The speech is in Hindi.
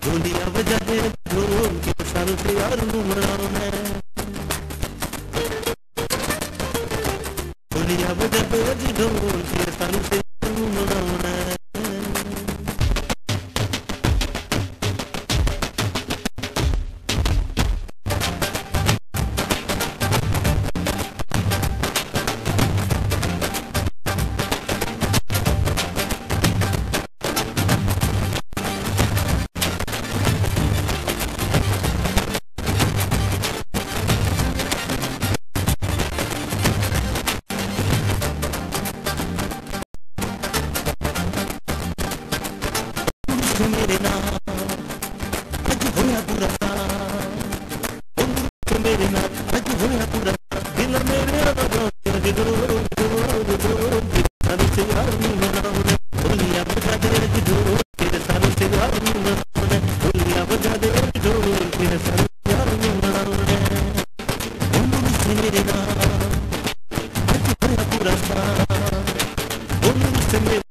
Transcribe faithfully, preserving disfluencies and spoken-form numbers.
ढोलिया बजा दे ढोल के सारों से यार मनाना है। ढोलिया बजा दे ढोल के सारों से यार मनाना है। मेरे नाम आज होया पूरा मेरे नाम आज होया पूरा दिल मेरे लगे दो सारों से यार मनाना। ढोलिया बजा दे ढोल तेरे सारों से यार मनाना। ढोलिया बजा दे ढोल तेरे सारों से यार मनाना। मेरे नाम आज होया पूरा मेरे